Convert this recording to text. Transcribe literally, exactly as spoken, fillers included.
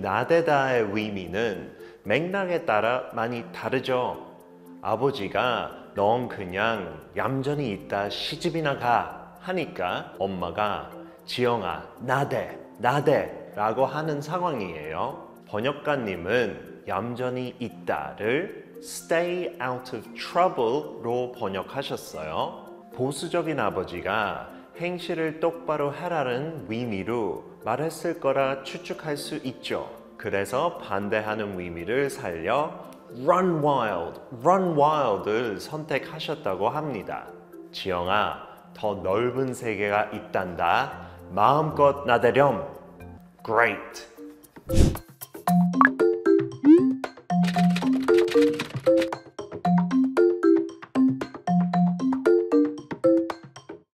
나대다의 의미는 맥락에 따라 많이 다르죠. 아버지가 넌 그냥 얌전히 있다 시집이나 가 하니까 엄마가 지영아 나대 나대 라고 하는 상황이에요. 번역가님은 얌전히 있다를 stay out of trouble로 번역하셨어요. 보수적인 아버지가 행실을 똑바로 하라는 의미로 말했을 거라 추측할 수 있죠. 그래서 반대하는 의미를 살려 run wild, run wild을 선택하셨다고 합니다. 지영아, 더 넓은 세계가 있단다. 마음껏 나대렴. Great.